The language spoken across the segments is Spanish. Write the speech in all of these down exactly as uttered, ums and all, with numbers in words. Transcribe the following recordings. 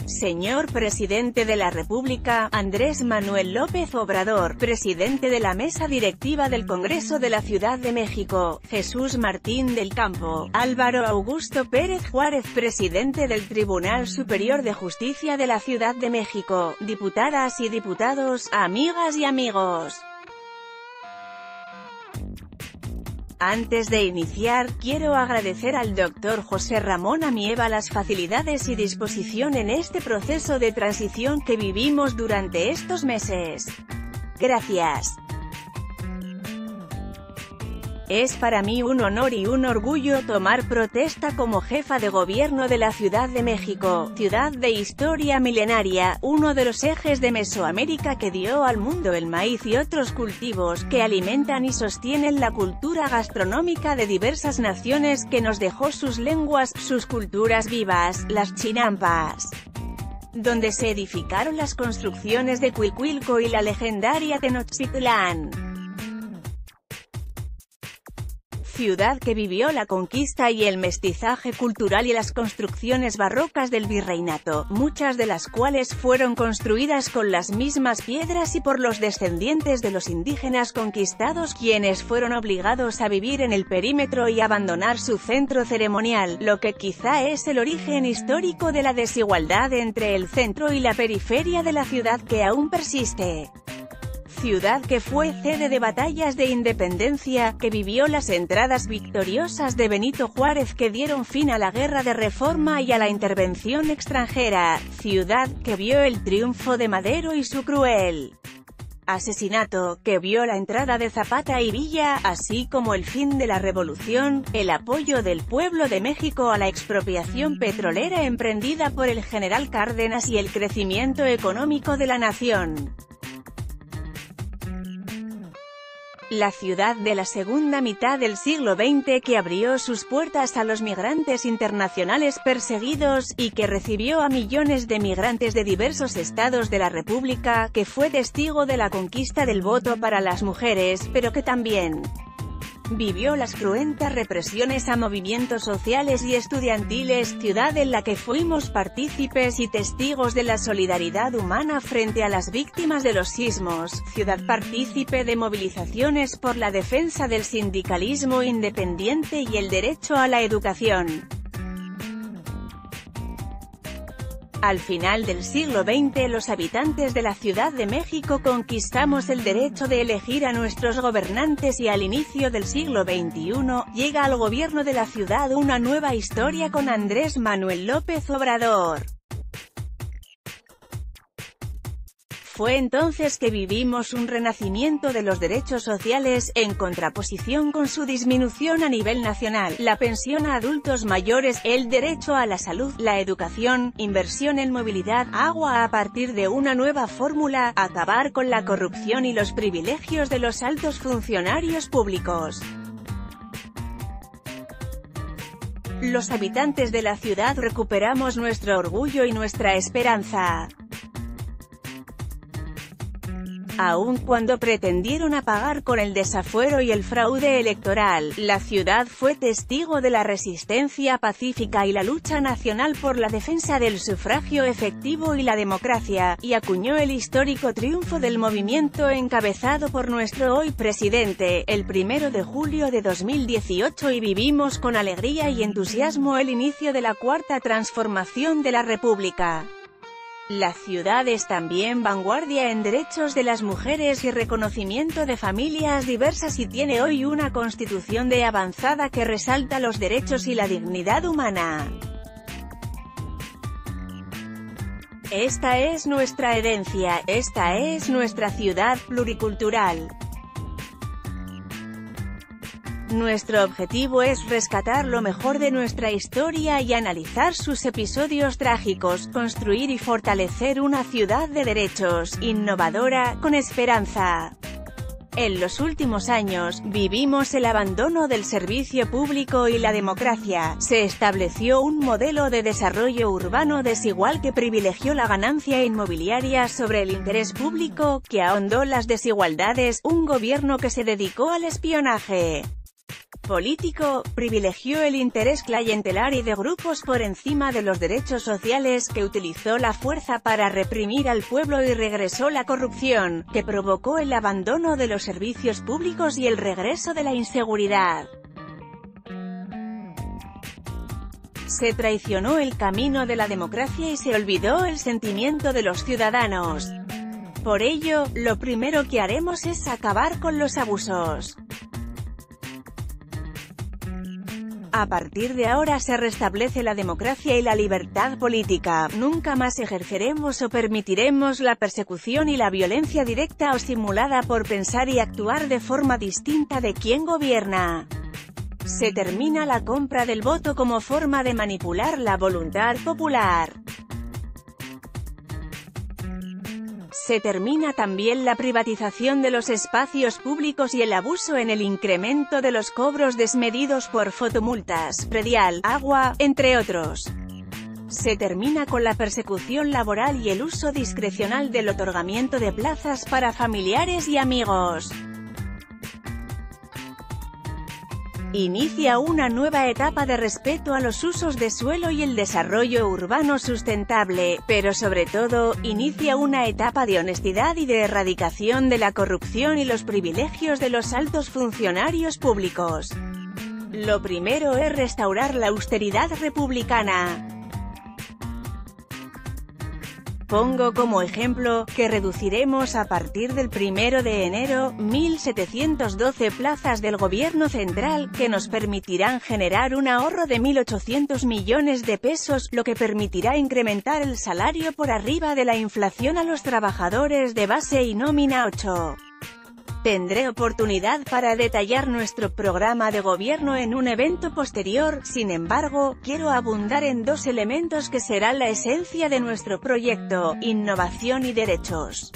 Señor Presidente de la República, Andrés Manuel López Obrador, Presidente de la Mesa Directiva del Congreso de la Ciudad de México, Jesús Martín del Campo, Álvaro Augusto Pérez Juárez, Presidente del Tribunal Superior de Justicia de la Ciudad de México, diputadas y diputados, amigas y amigos. Antes de iniciar, quiero agradecer al doctor José Ramón Amieva las facilidades y disposición en este proceso de transición que vivimos durante estos meses. Gracias. Es para mí un honor y un orgullo tomar protesta como jefa de gobierno de la Ciudad de México, ciudad de historia milenaria, uno de los ejes de Mesoamérica que dio al mundo el maíz y otros cultivos que alimentan y sostienen la cultura gastronómica de diversas naciones, que nos dejó sus lenguas, sus culturas vivas, las chinampas, donde se edificaron las construcciones de Cuicuilco y la legendaria Tenochtitlán. Ciudad que vivió la conquista y el mestizaje cultural y las construcciones barrocas del virreinato, muchas de las cuales fueron construidas con las mismas piedras y por los descendientes de los indígenas conquistados, quienes fueron obligados a vivir en el perímetro y abandonar su centro ceremonial, lo que quizá es el origen histórico de la desigualdad entre el centro y la periferia de la ciudad que aún persiste. Ciudad que fue sede de batallas de independencia, que vivió las entradas victoriosas de Benito Juárez que dieron fin a la Guerra de Reforma y a la intervención extranjera. Ciudad que vio el triunfo de Madero y su cruel asesinato, que vio la entrada de Zapata y Villa, así como el fin de la revolución, el apoyo del pueblo de México a la expropiación petrolera emprendida por el general Cárdenas y el crecimiento económico de la nación. La ciudad de la segunda mitad del siglo veinte que abrió sus puertas a los migrantes internacionales perseguidos, y que recibió a millones de migrantes de diversos estados de la República, que fue testigo de la conquista del voto para las mujeres, pero que también vivió las cruentas represiones a movimientos sociales y estudiantiles, ciudad en la que fuimos partícipes y testigos de la solidaridad humana frente a las víctimas de los sismos, ciudad partícipe de movilizaciones por la defensa del sindicalismo independiente y el derecho a la educación. Al final del siglo veinte, los habitantes de la Ciudad de México conquistamos el derecho de elegir a nuestros gobernantes y al inicio del siglo veintiuno, llega al gobierno de la ciudad una nueva historia con Andrés Manuel López Obrador. Fue entonces que vivimos un renacimiento de los derechos sociales, en contraposición con su disminución a nivel nacional, la pensión a adultos mayores, el derecho a la salud, la educación, inversión en movilidad, agua a partir de una nueva fórmula, acabar con la corrupción y los privilegios de los altos funcionarios públicos. Los habitantes de la ciudad recuperamos nuestro orgullo y nuestra esperanza. Aun cuando pretendieron apagar con el desafuero y el fraude electoral, la ciudad fue testigo de la resistencia pacífica y la lucha nacional por la defensa del sufragio efectivo y la democracia, y acuñó el histórico triunfo del movimiento encabezado por nuestro hoy presidente, el primero de julio de dos mil dieciocho, y vivimos con alegría y entusiasmo el inicio de la cuarta transformación de la República. La ciudad es también vanguardia en derechos de las mujeres y reconocimiento de familias diversas, y tiene hoy una constitución de avanzada que resalta los derechos y la dignidad humana. Esta es nuestra herencia, esta es nuestra ciudad pluricultural. Nuestro objetivo es rescatar lo mejor de nuestra historia y analizar sus episodios trágicos, construir y fortalecer una ciudad de derechos, innovadora, con esperanza. En los últimos años, vivimos el abandono del servicio público y la democracia. Se estableció un modelo de desarrollo urbano desigual que privilegió la ganancia inmobiliaria sobre el interés público, que ahondó las desigualdades, un gobierno que se dedicó al espionaje político, privilegió el interés clientelar y de grupos por encima de los derechos sociales, que utilizó la fuerza para reprimir al pueblo y regresó la corrupción, que provocó el abandono de los servicios públicos y el regreso de la inseguridad. Se traicionó el camino de la democracia y se olvidó el sentimiento de los ciudadanos. Por ello, lo primero que haremos es acabar con los abusos. A partir de ahora se restablece la democracia y la libertad política. Nunca más ejerceremos o permitiremos la persecución y la violencia directa o simulada por pensar y actuar de forma distinta de quien gobierna. Se termina la compra del voto como forma de manipular la voluntad popular. Se termina también la privatización de los espacios públicos y el abuso en el incremento de los cobros desmedidos por fotomultas, predial, agua, entre otros. Se termina con la persecución laboral y el uso discrecional del otorgamiento de plazas para familiares y amigos. Inicia una nueva etapa de respeto a los usos de suelo y el desarrollo urbano sustentable, pero sobre todo, inicia una etapa de honestidad y de erradicación de la corrupción y los privilegios de los altos funcionarios públicos. Lo primero es restaurar la austeridad republicana. Pongo como ejemplo, que reduciremos a partir del primero de enero, mil setecientas doce plazas del gobierno central, que nos permitirán generar un ahorro de mil ochocientos millones de pesos, lo que permitirá incrementar el salario por arriba de la inflación a los trabajadores de base y nómina ocho. Tendré oportunidad para detallar nuestro programa de gobierno en un evento posterior, sin embargo, quiero abundar en dos elementos que serán la esencia de nuestro proyecto: innovación y derechos.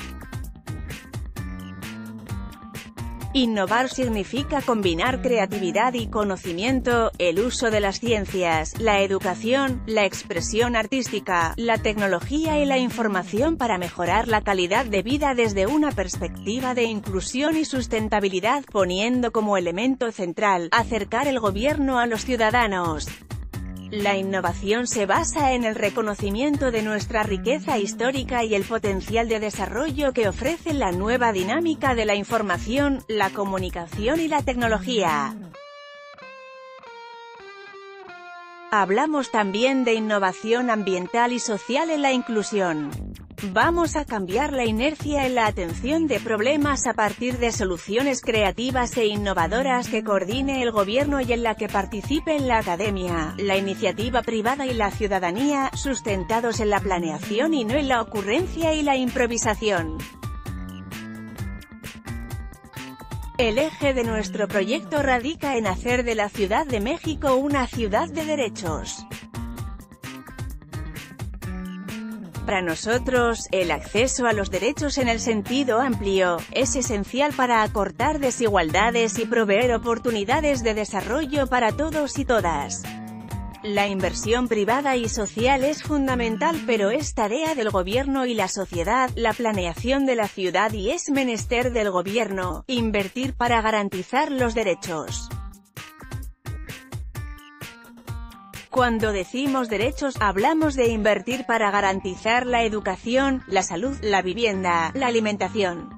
Innovar significa combinar creatividad y conocimiento, el uso de las ciencias, la educación, la expresión artística, la tecnología y la información para mejorar la calidad de vida desde una perspectiva de inclusión y sustentabilidad, poniendo como elemento central, acercar el gobierno a los ciudadanos. La innovación se basa en el reconocimiento de nuestra riqueza histórica y el potencial de desarrollo que ofrece la nueva dinámica de la información, la comunicación y la tecnología. Hablamos también de innovación ambiental y social en la inclusión. Vamos a cambiar la inercia en la atención de problemas a partir de soluciones creativas e innovadoras que coordine el gobierno y en la que participen la academia, la iniciativa privada y la ciudadanía, sustentados en la planeación y no en la ocurrencia y la improvisación. El eje de nuestro proyecto radica en hacer de la Ciudad de México una ciudad de derechos. Para nosotros, el acceso a los derechos en el sentido amplio, es esencial para acortar desigualdades y proveer oportunidades de desarrollo para todos y todas. La inversión privada y social es fundamental, pero es tarea del gobierno y la sociedad, la planeación de la ciudad, y es menester del gobierno, invertir para garantizar los derechos. Cuando decimos derechos, hablamos de invertir para garantizar la educación, la salud, la vivienda, la alimentación.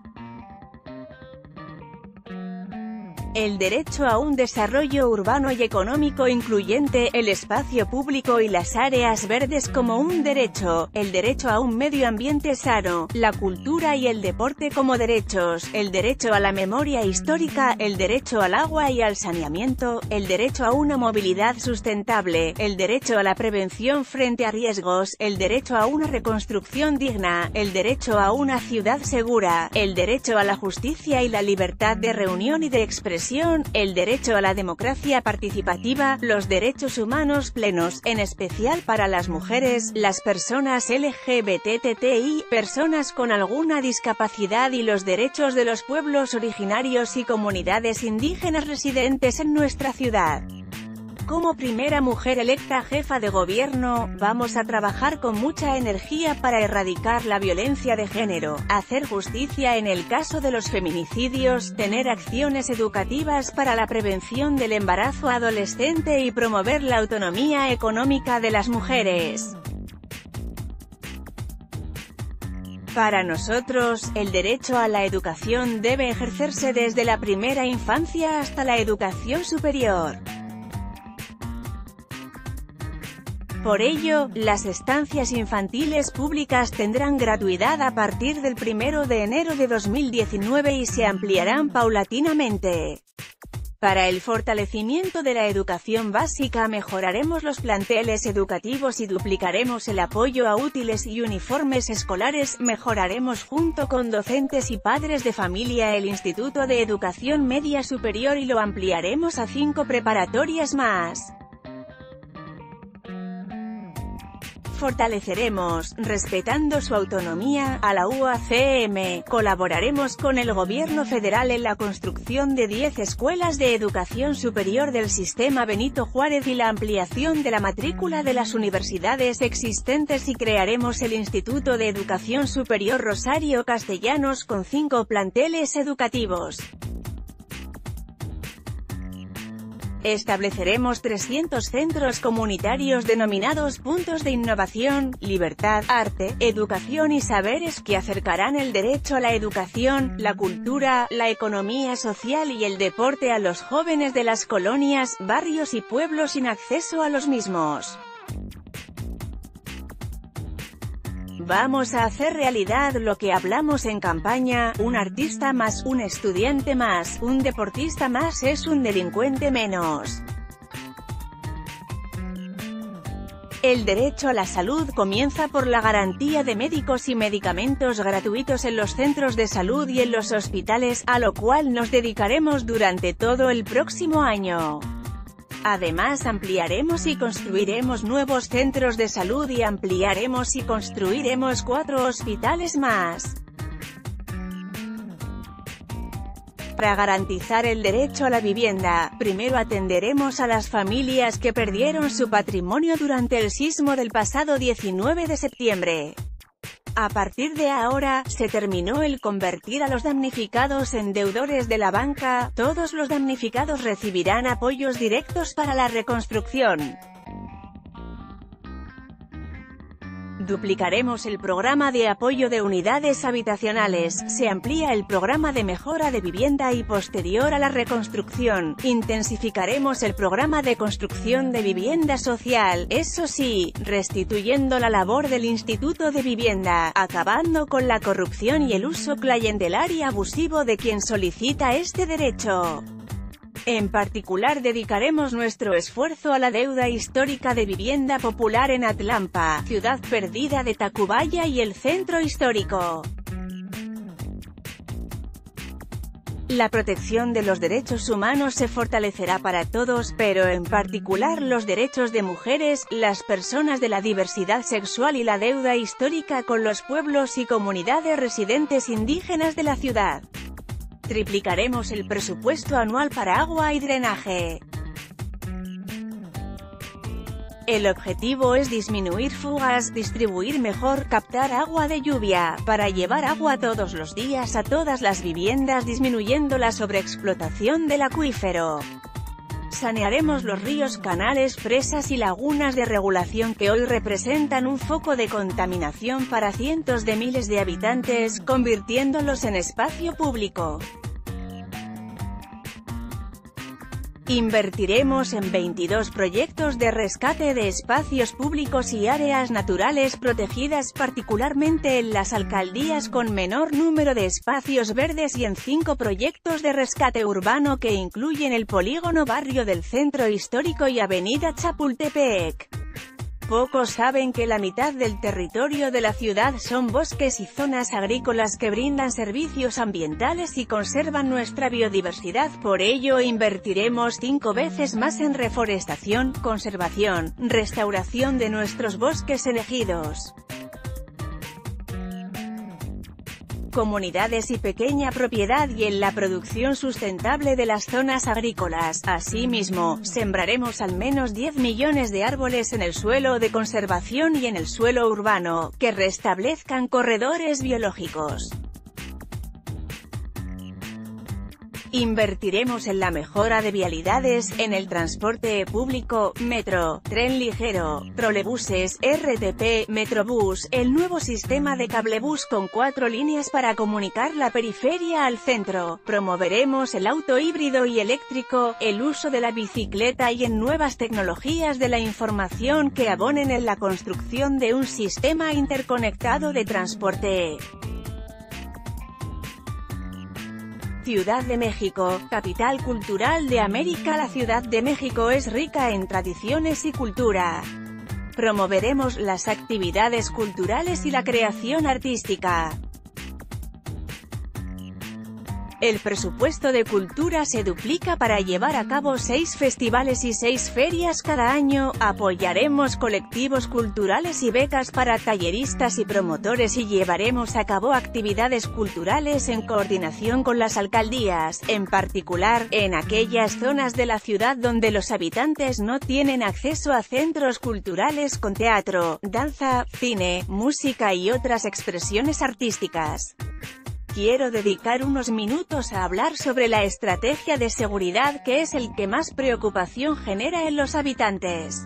El derecho a un desarrollo urbano y económico incluyente, el espacio público y las áreas verdes como un derecho, el derecho a un medio ambiente sano, la cultura y el deporte como derechos, el derecho a la memoria histórica, el derecho al agua y al saneamiento, el derecho a una movilidad sustentable, el derecho a la prevención frente a riesgos, el derecho a una reconstrucción digna, el derecho a una ciudad segura, el derecho a la justicia y la libertad de reunión y de expresión, el derecho a la democracia participativa, los derechos humanos plenos, en especial para las mujeres, las personas L G B T T I, personas con alguna discapacidad y los derechos de los pueblos originarios y comunidades indígenas residentes en nuestra ciudad. Como primera mujer electa jefa de gobierno, vamos a trabajar con mucha energía para erradicar la violencia de género, hacer justicia en el caso de los feminicidios, tener acciones educativas para la prevención del embarazo adolescente y promover la autonomía económica de las mujeres. Para nosotros, el derecho a la educación debe ejercerse desde la primera infancia hasta la educación superior. Por ello, las estancias infantiles públicas tendrán gratuidad a partir del primero de enero de dos mil diecinueve y se ampliarán paulatinamente. Para el fortalecimiento de la educación básica mejoraremos los planteles educativos y duplicaremos el apoyo a útiles y uniformes escolares, mejoraremos junto con docentes y padres de familia el Instituto de Educación Media Superior y lo ampliaremos a cinco preparatorias más. Fortaleceremos, respetando su autonomía, a la U A C M, colaboraremos con el Gobierno federal en la construcción de diez escuelas de educación superior del sistema Benito Juárez y la ampliación de la matrícula de las universidades existentes y crearemos el Instituto de Educación Superior Rosario Castellanos con cinco planteles educativos. Estableceremos trescientos centros comunitarios denominados puntos de innovación, libertad, arte, educación y saberes que acercarán el derecho a la educación, la cultura, la economía social y el deporte a los jóvenes de las colonias, barrios y pueblos sin acceso a los mismos. Vamos a hacer realidad lo que hablamos en campaña: un artista más, un estudiante más, un deportista más es un delincuente menos. El derecho a la salud comienza por la garantía de médicos y medicamentos gratuitos en los centros de salud y en los hospitales, a lo cual nos dedicaremos durante todo el próximo año. Además ampliaremos y construiremos nuevos centros de salud y ampliaremos y construiremos cuatro hospitales más. Para garantizar el derecho a la vivienda, primero atenderemos a las familias que perdieron su patrimonio durante el sismo del pasado diecinueve de septiembre. A partir de ahora, se terminó el convertir a los damnificados en deudores de la banca, todos los damnificados recibirán apoyos directos para la reconstrucción. Duplicaremos el programa de apoyo de unidades habitacionales, se amplía el programa de mejora de vivienda y posterior a la reconstrucción, intensificaremos el programa de construcción de vivienda social, eso sí, restituyendo la labor del Instituto de Vivienda, acabando con la corrupción y el uso clientelar y abusivo de quien solicita este derecho. En particular dedicaremos nuestro esfuerzo a la deuda histórica de vivienda popular en Atlampa, ciudad perdida de Tacubaya y el centro histórico. La protección de los derechos humanos se fortalecerá para todos, pero en particular los derechos de mujeres, las personas de la diversidad sexual y la deuda histórica con los pueblos y comunidades residentes indígenas de la ciudad. Triplicaremos el presupuesto anual para agua y drenaje. El objetivo es disminuir fugas, distribuir mejor, captar agua de lluvia, para llevar agua todos los días a todas las viviendas disminuyendo la sobreexplotación del acuífero. Sanearemos los ríos, canales, presas y lagunas de regulación que hoy representan un foco de contaminación para cientos de miles de habitantes, convirtiéndolos en espacio público. Invertiremos en veintidós proyectos de rescate de espacios públicos y áreas naturales protegidas, particularmente en las alcaldías con menor número de espacios verdes, y en cinco proyectos de rescate urbano que incluyen el polígono Barrio del Centro Histórico y Avenida Chapultepec. Pocos saben que la mitad del territorio de la ciudad son bosques y zonas agrícolas que brindan servicios ambientales y conservan nuestra biodiversidad. Por ello invertiremos cinco veces más en reforestación, conservación, restauración de nuestros bosques elegidos. comunidades y pequeña propiedad y en la producción sustentable de las zonas agrícolas. Asimismo, sembraremos al menos diez millones de árboles en el suelo de conservación y en el suelo urbano, que restablezcan corredores biológicos. Invertiremos en la mejora de vialidades, en el transporte público, metro, tren ligero, trolebuses, R T P, Metrobús, el nuevo sistema de cablebús con cuatro líneas para comunicar la periferia al centro. Promoveremos el auto híbrido y eléctrico, el uso de la bicicleta y en nuevas tecnologías de la información que abonen en la construcción de un sistema interconectado de transporte. Ciudad de México, capital cultural de América. La Ciudad de México es rica en tradiciones y cultura. Promoveremos las actividades culturales y la creación artística. El presupuesto de cultura se duplica para llevar a cabo seis festivales y seis ferias cada año. Apoyaremos colectivos culturales y becas para talleristas y promotores y llevaremos a cabo actividades culturales en coordinación con las alcaldías, en particular, en aquellas zonas de la ciudad donde los habitantes no tienen acceso a centros culturales con teatro, danza, cine, música y otras expresiones artísticas. Quiero dedicar unos minutos a hablar sobre la estrategia de seguridad que es el que más preocupación genera en los habitantes.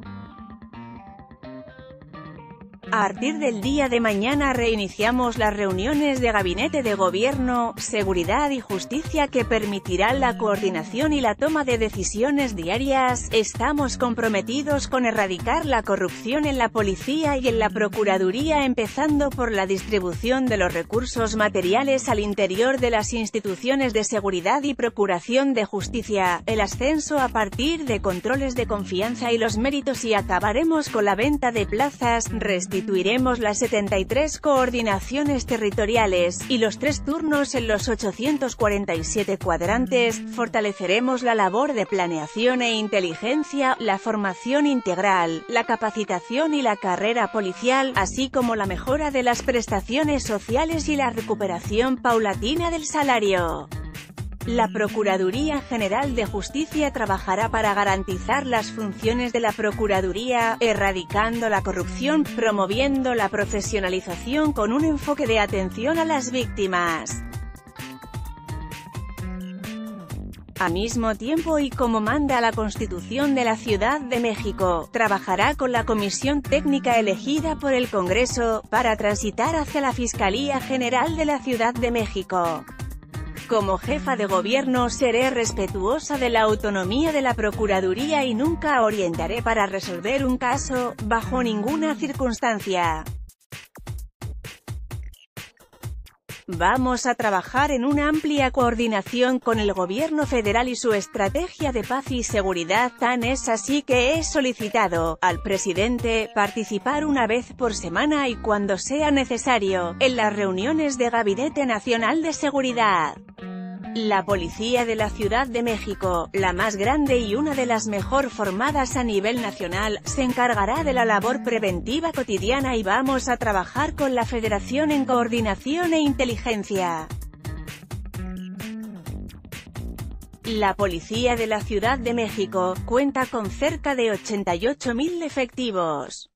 A partir del día de mañana reiniciamos las reuniones de Gabinete de Gobierno, Seguridad y Justicia que permitirán la coordinación y la toma de decisiones diarias. Estamos comprometidos con erradicar la corrupción en la policía y en la procuraduría, empezando por la distribución de los recursos materiales al interior de las instituciones de seguridad y procuración de justicia, el ascenso a partir de controles de confianza y los méritos, y acabaremos con la venta de plazas, restituiremos Constituiremos las setenta y tres coordinaciones territoriales, y los tres turnos en los ochocientos cuarenta y siete cuadrantes, fortaleceremos la labor de planeación e inteligencia, la formación integral, la capacitación y la carrera policial, así como la mejora de las prestaciones sociales y la recuperación paulatina del salario. La Procuraduría General de Justicia trabajará para garantizar las funciones de la Procuraduría, erradicando la corrupción, promoviendo la profesionalización con un enfoque de atención a las víctimas. Al mismo tiempo y como manda la Constitución de la Ciudad de México, trabajará con la Comisión Técnica elegida por el Congreso, para transitar hacia la Fiscalía General de la Ciudad de México. Como jefa de gobierno seré respetuosa de la autonomía de la Procuraduría y nunca orientaré para resolver un caso, bajo ninguna circunstancia. Vamos a trabajar en una amplia coordinación con el gobierno federal y su estrategia de paz y seguridad. Tan es así que he solicitado al presidente participar una vez por semana y cuando sea necesario, en las reuniones de Gabinete Nacional de Seguridad. La Policía de la Ciudad de México, la más grande y una de las mejor formadas a nivel nacional, se encargará de la labor preventiva cotidiana y vamos a trabajar con la Federación en coordinación e inteligencia. La Policía de la Ciudad de México cuenta con cerca de ochenta y ocho mil efectivos.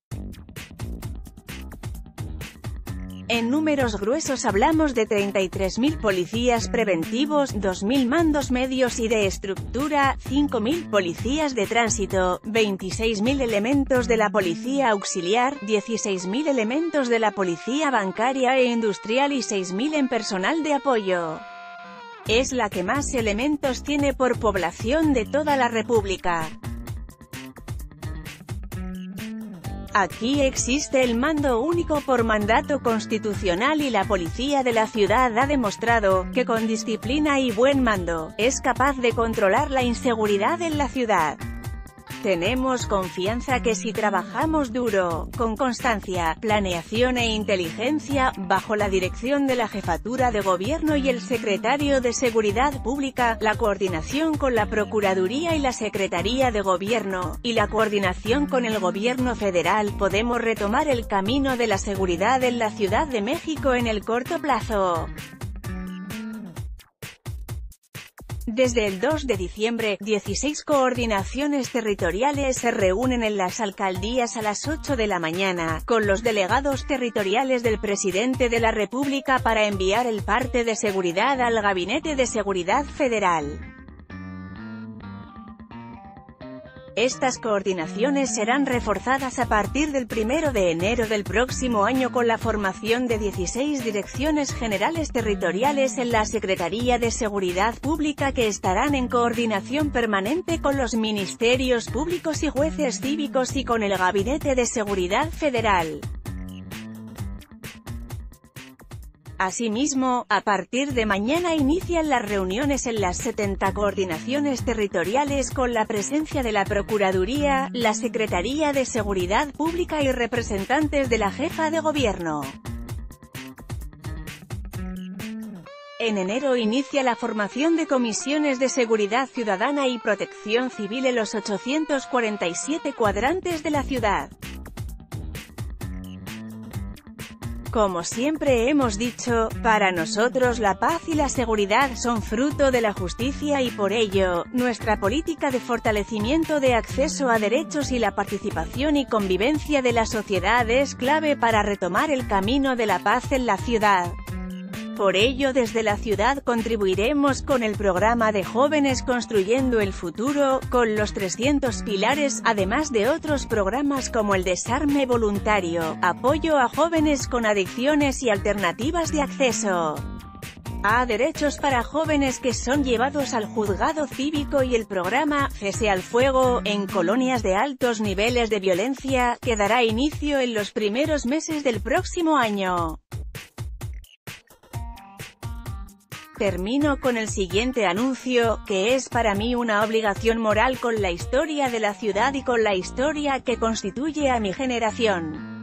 En números gruesos hablamos de treinta y tres mil policías preventivos, dos mil mandos medios y de estructura, cinco mil policías de tránsito, veintiséis mil elementos de la policía auxiliar, dieciséis mil elementos de la policía bancaria e industrial y seis mil en personal de apoyo. Es la que más elementos tiene por población de toda la República. Aquí existe el mando único por mandato constitucional y la policía de la ciudad ha demostrado que con disciplina y buen mando, es capaz de controlar la inseguridad en la ciudad. Tenemos confianza que si trabajamos duro, con constancia, planeación e inteligencia, bajo la dirección de la Jefatura de Gobierno y el Secretario de Seguridad Pública, la coordinación con la Procuraduría y la Secretaría de Gobierno, y la coordinación con el Gobierno federal, podemos retomar el camino de la seguridad en la Ciudad de México en el corto plazo. Desde el dos de diciembre, dieciséis coordinaciones territoriales se reúnen en las alcaldías a las ocho de la mañana, con los delegados territoriales del presidente de la República para enviar el parte de seguridad al Gabinete de Seguridad Federal. Estas coordinaciones serán reforzadas a partir del primero de enero del próximo año con la formación de dieciséis direcciones generales territoriales en la Secretaría de Seguridad Pública que estarán en coordinación permanente con los ministerios públicos y jueces cívicos y con el Gabinete de Seguridad Federal. Asimismo, a partir de mañana inician las reuniones en las setenta coordinaciones territoriales con la presencia de la Procuraduría, la Secretaría de Seguridad Pública y representantes de la Jefa de Gobierno. En enero inicia la formación de comisiones de seguridad ciudadana y protección civil en los ochocientos cuarenta y siete cuadrantes de la ciudad. Como siempre hemos dicho, para nosotros la paz y la seguridad son fruto de la justicia y por ello, nuestra política de fortalecimiento de acceso a derechos y la participación y convivencia de la sociedad es clave para retomar el camino de la paz en la ciudad. Por ello desde la ciudad contribuiremos con el programa de Jóvenes Construyendo el Futuro, con los trescientos pilares, además de otros programas como el desarme voluntario, apoyo a jóvenes con adicciones y alternativas de acceso a derechos para jóvenes que son llevados al juzgado cívico y el programa Cese al Fuego, en colonias de altos niveles de violencia, que dará inicio en los primeros meses del próximo año. Termino con el siguiente anuncio, que es para mí una obligación moral con la historia de la ciudad y con la historia que constituye a mi generación.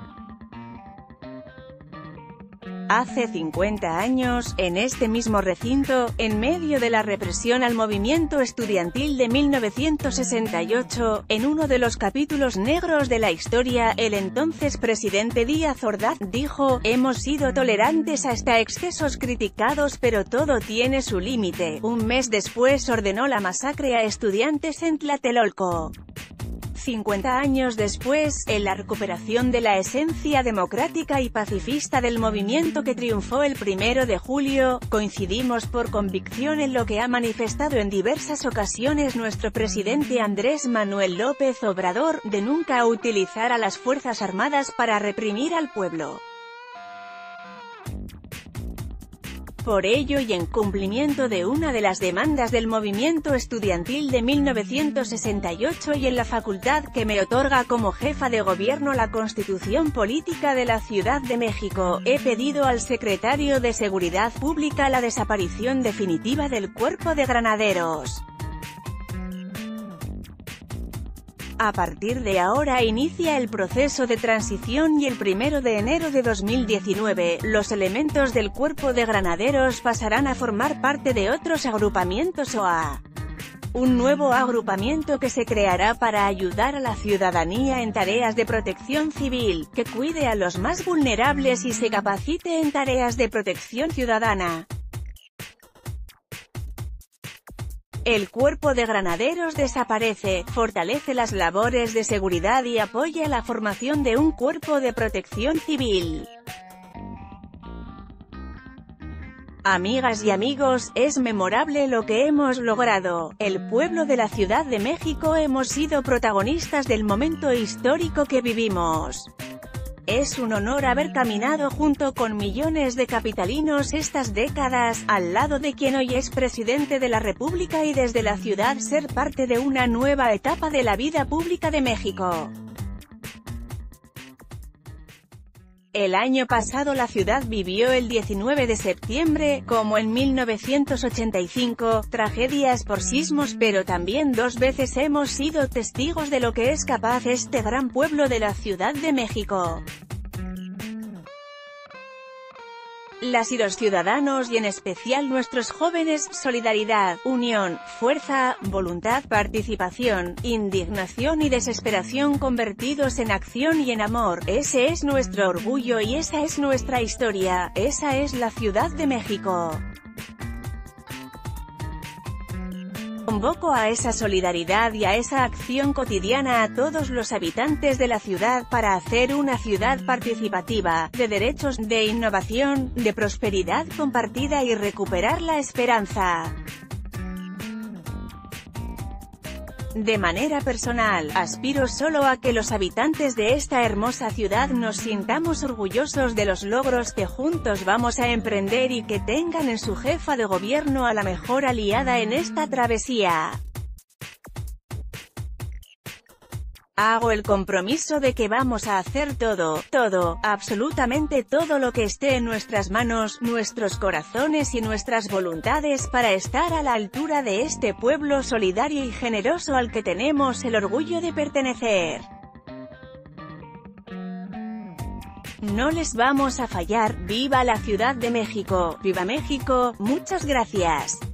Hace cincuenta años, en este mismo recinto, en medio de la represión al movimiento estudiantil de mil novecientos sesenta y ocho, en uno de los capítulos negros de la historia, el entonces presidente Díaz Ordaz dijo: «Hemos sido tolerantes hasta excesos criticados, pero todo tiene su límite». Un mes después ordenó la masacre a estudiantes en Tlatelolco. cincuenta años después, en la recuperación de la esencia democrática y pacifista del movimiento que triunfó el primero de julio, coincidimos por convicción en lo que ha manifestado en diversas ocasiones nuestro presidente Andrés Manuel López Obrador, de nunca utilizar a las Fuerzas Armadas para reprimir al pueblo. Por ello y en cumplimiento de una de las demandas del movimiento estudiantil de mil novecientos sesenta y ocho y en la facultad que me otorga como jefa de gobierno la Constitución Política de la Ciudad de México, he pedido al secretario de Seguridad Pública la desaparición definitiva del Cuerpo de Granaderos. A partir de ahora inicia el proceso de transición y el primero de enero de dos mil diecinueve, los elementos del Cuerpo de Granaderos pasarán a formar parte de otros agrupamientos o a un nuevo agrupamiento que se creará para ayudar a la ciudadanía en tareas de protección civil, que cuide a los más vulnerables y se capacite en tareas de protección ciudadana. El Cuerpo de Granaderos desaparece, fortalece las labores de seguridad y apoya la formación de un cuerpo de protección civil. Amigas y amigos, es memorable lo que hemos logrado. El pueblo de la Ciudad de México hemos sido protagonistas del momento histórico que vivimos. Es un honor haber caminado junto con millones de capitalinos estas décadas, al lado de quien hoy es presidente de la República y desde la ciudad ser parte de una nueva etapa de la vida pública de México. El año pasado la ciudad vivió el diecinueve de septiembre, como en mil novecientos ochenta y cinco, tragedias por sismos, pero también dos veces hemos sido testigos de lo que es capaz este gran pueblo de la Ciudad de México. Las y los ciudadanos y en especial nuestros jóvenes, solidaridad, unión, fuerza, voluntad, participación, indignación y desesperación convertidos en acción y en amor, ese es nuestro orgullo y esa es nuestra historia, esa es la Ciudad de México. Convoco a esa solidaridad y a esa acción cotidiana a todos los habitantes de la ciudad para hacer una ciudad participativa, de derechos, de innovación, de prosperidad compartida y recuperar la esperanza. De manera personal, aspiro solo a que los habitantes de esta hermosa ciudad nos sintamos orgullosos de los logros que juntos vamos a emprender y que tengan en su jefa de gobierno a la mejor aliada en esta travesía. Hago el compromiso de que vamos a hacer todo, todo, absolutamente todo lo que esté en nuestras manos, nuestros corazones y nuestras voluntades para estar a la altura de este pueblo solidario y generoso al que tenemos el orgullo de pertenecer. No les vamos a fallar. ¡Viva la Ciudad de México! ¡Viva México! Muchas gracias.